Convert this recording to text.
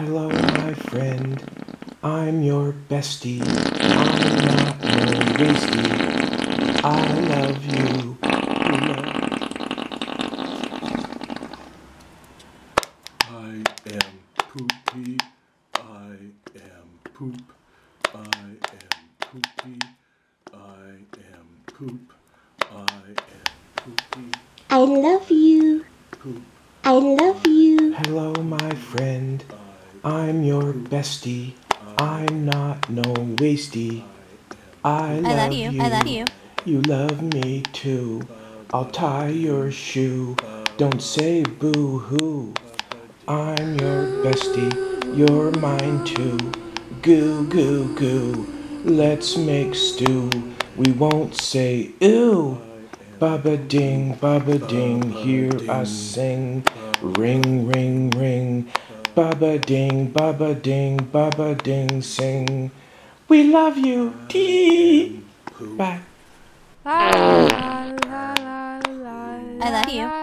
Hello, my friend. I'm your bestie. I'm not no wasty. I love you. I am poopy. I am poop. I am poopy. I am poop. I am poopy. I love you. Poop. I love you. Hello, my friend. I'm your bestie. I'm not no wasty. I love you. I love you. You love me too. I'll tie your shoe. Don't say boo-hoo. I'm your bestie. You're mine too. Goo, goo, goo. Let's make stew. We won't say ew. Baba ding, hear us sing. Ring, ring, ring. Baba ding, sing. We love you. Tee. Bye. I love you.